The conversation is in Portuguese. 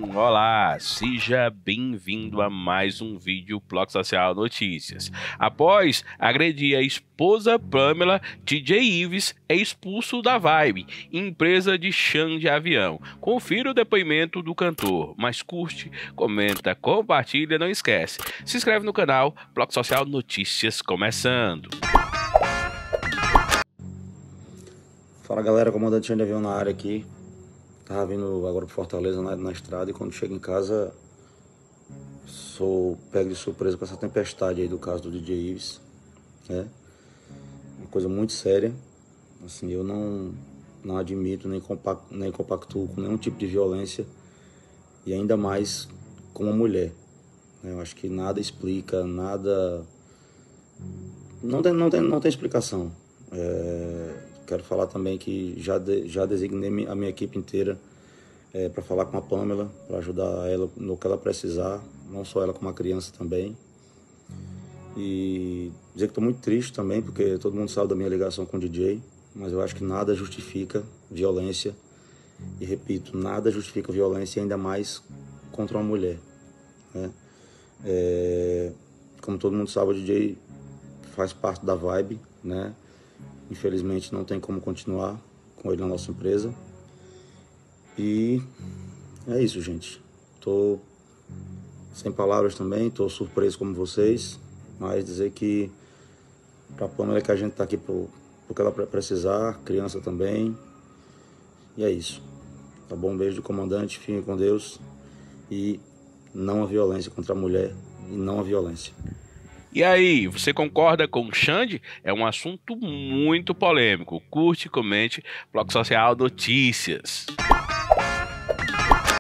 Olá, seja bem-vindo a mais um vídeo Bloco Social Notícias. Após agredir a esposa Pamela, DJ Ives é expulso da Vibe, empresa de chão de avião. Confira o depoimento do cantor, mas curte, comenta, compartilha, não esquece. Se inscreve no canal Bloco Social Notícias começando. Fala galera, comandante de avião na área aqui. Tava vindo agora para Fortaleza na estrada e quando chego em casa sou pego de surpresa com essa tempestade aí do caso do DJ Ives, né? Uma coisa muito séria. Assim, eu não admito nem compactuo com nenhum tipo de violência e ainda mais com uma mulher, né? Eu acho que nada explica, nada... Não tem explicação. Quero falar também que já designei a minha equipe inteira para falar com a Pamela, para ajudar ela no que ela precisar, não só ela como a criança também. E dizer que estou muito triste também, porque todo mundo sabe da minha ligação com o DJ, mas eu acho que nada justifica violência. E repito, nada justifica violência, ainda mais contra uma mulher, né? Como todo mundo sabe, o DJ faz parte da Vibe, né? Infelizmente não tem como continuar com ele na nossa empresa. E é isso, gente. Tô sem palavras também, tô surpreso como vocês, mas dizer que pra Pamela que a gente tá aqui pro que ela precisar, criança também. E é isso. Tá bom? Um beijo do comandante, fiquem com Deus. E não a violência contra a mulher e não a violência. E aí, você concorda com o Xande? É um assunto muito polêmico. Curte, comente, Bloco Social Notícias.